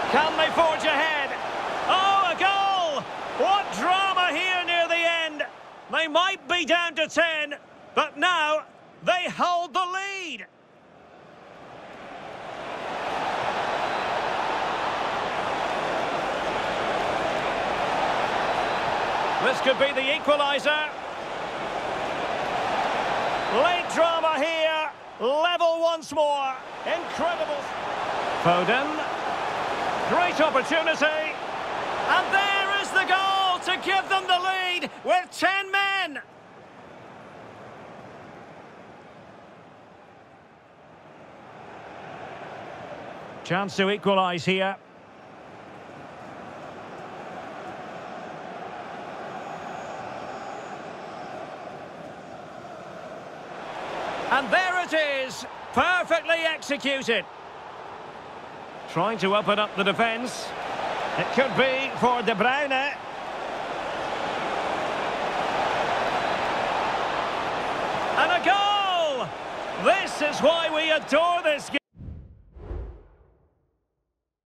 Can they forge ahead? Oh, a goal! What drama here near the end! They might be down to 10, but now they hold the lead. This could be the equaliser. Late drama here. Level once more. Incredible. Foden. Great opportunity. And there is the goal to give them the lead with 10 men. Chance to equalise here. And there it is, perfectly executed. Trying to open up the defence. It could be for De Bruyne. And a goal! This is why we adore this game.